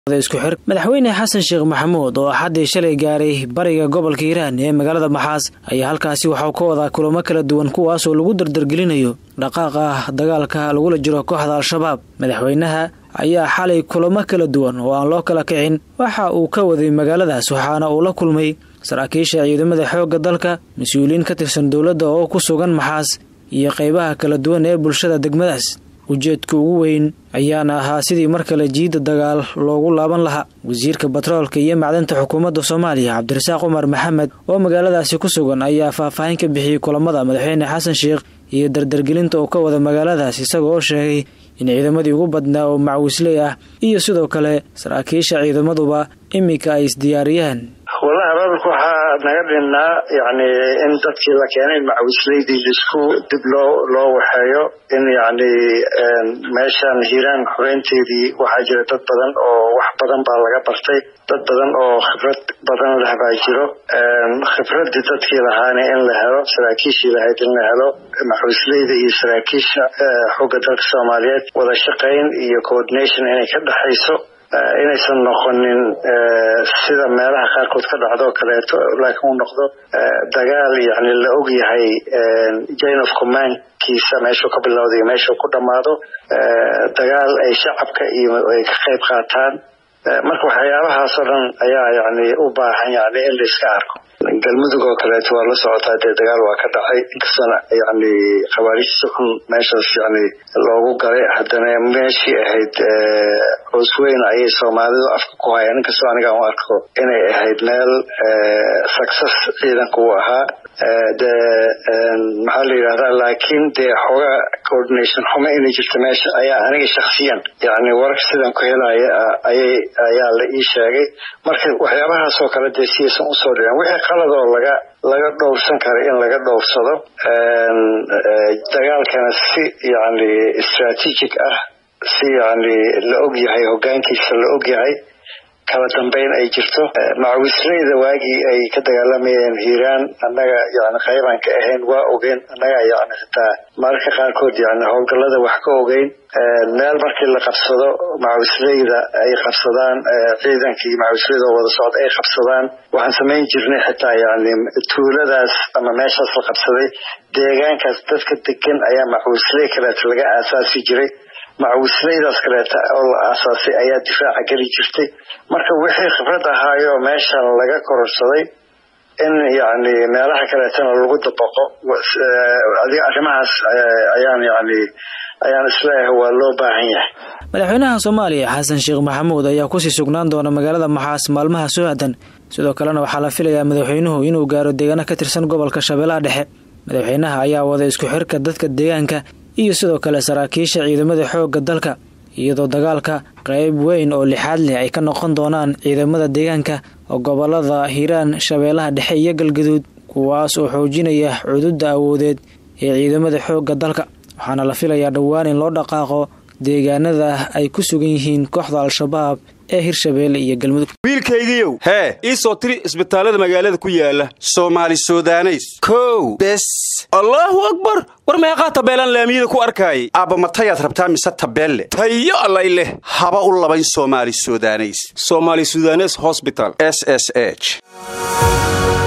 isku xir madaxweyne Xasan Sheekh Maxamuud oo xadii shalay gaaray bariga gobolka Hiiraan ee magaalada Maxaas ayaa halkaasi waxa uu ka wadaa kulamo kala duwan kuwaas oo lagu dardargelinayo dhaqaaqa dagaalka lagu jiro kooxda Al-Shabaab. Madaxweynaha ayaa xalay kulamo kala duwan oo aan loo kala kicin waxa uu ka waday magaaladaas waxaana uu la kulmay saraakiisha ciidamada xoogga dalka, mas'uuliyiin ka tirsan dawladda oo ku sugan Maxaas iyo qaybaha kala duwan ee bulshada degmadaas. ujeedku ugu weyn ayaana ahaa sidii markale jiida dagaal loogu laaban lahaa. Wasiirka Batroolka iyo Macdanta Xukuumadda Soomaaliya Cabdirasaaq Umar Maxamed oo magaaladaasi ku sugan ayaa faahfaahin ka bixiyay kulamada madaxweyne Xasan Sheekh iyo dardargelinta oo ka wada magaaladaas isagoo sheegay in ciidamadii ugu badnaa oo macwisley ah iyo sidoo kale saraakiisha ciidamaduba imika ay isdiyaariyeen. والله رأيك نقدرنا يعني إن تذكر لكن المعوسلي دي لسكو دبلو لو وحيو إن يعني ماشان هيران حرينتي دي وحاجة تبدن أو وحبدن بالغة برتي تبدن أو خبرت بدن لها باجرو خبرت دي تذكر لهاني إن لهلو سراكيشي لهيد إن لهلو معوسلي دي سراكيش حوقة دلك الصوماليات ولا شقين يكودنيشن إني كده حيثو inaysan noqonin sida meelaha qaarkood ka dhacdo kaleeto laakiin uu noqdo dagaal yani la og yahay chain of command kiisa meesha ka bilowday meesha ku dhamaado dagaal ay shacabka iyo ay ka qayb qaataan marka waxyaabahaas oo dhan ayaa yani u baahan yani in la iska arko galmudug oo kaleeto waa la socotaa dagaal waa ka dhacay inkastana yani khawaariijta meeshaas yani loogu galay haddana meeshii ahayd cusweyn ayay Soomaalidu afka ku hayaan inkastoo aniga aan arko inay ahayd meel success ciidanku ahaa maxaa la yiraahdaa laakiin xoga coordination xuma inay jirto meesha ayaa aniga shakhsiyan yani wararka sidan ku helaya ayaa la ii sheegay marka waxyaabahaas oo kale deesiisan u soo dhigay wixii qalad oo laga dhowrsan karo in laga dhowrsado dagaalkana si yani strategic ah si yani la og yahay hoggaankiisa la og yahay kala dambeyn ay jirto macwisleyda waagi ay ka dagaalamayeen Hiiraan annaga yani qayban ka ahayn waa ogeen annaga yani xitaa marka qaarkood yani howlgallada wax ka ogeyn meel markii la qabsado macwisleyda ay qabsadaan ciidankii macwisleyda wada socod ay qabsadaan waxaan sameyn jirnay xitaa yani tuuladaas ama meeshaas la qabsaday deegaankaas dadka degan ayaa macwisley kale laga aasaasi jiray macwisleydaas kale oo la aasaasay ayaa difaaca gali jirtay marka wixii khibrad ahaayo meeshan laga kororsaday in yani meelaha kale lagu dabaqo arrimahaas ayaan islaahay waa loo baahan yahay. Madaxweynaha Soomaaliya Xasan Sheekh Maxamuud ayaa ku sii sugnaan doona magaalada Maxaas maalmaha soo aadan sidoo kalena waxaa la filayaa madaxweynuhu inuu gaaro deegaano ka tirsan gobolka Shabeellaha Dhexe. Madaxweynaha ayaa wada isku xirka dadka deegaanka iyo sidoo kale saraakiisha ciidamada xoogga dalka iyadoo dagaalka qayb weyn oo lixaad leh ay ka noqon doonaan ciidamada deegaanka oo gobolada Hiiraan, Shabeellaha Dhexe iyo Galgaduud kuwaas oo xoojinaya xuduudda awoodeed ee ciidamada xoogga dalka waxaana la filayaa dhawaan in loo dhaqaaqo deegaanada ay ku sugan yihiin kooxda Al-Shabaab ee Hirshabeelle iyo Galmudug. wiilkaygiiyow ii soo tiri isbitaalada magaalada ku yaala Soomaali Suudaneys kow bes Allahu Akbar war meeqa tabeelan laamiyada ku arkay aaba matayaad rabtaa mise tabeelle tayo alla ileh haba u labayn Soomaali Suudaneys Hospital SSH